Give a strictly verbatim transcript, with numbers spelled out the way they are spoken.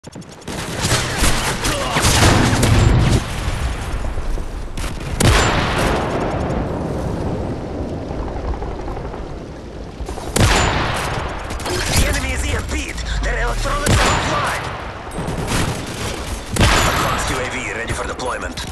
The enemy is E M P'd. Their electronics are offline. Advanced U A V ready for deployment.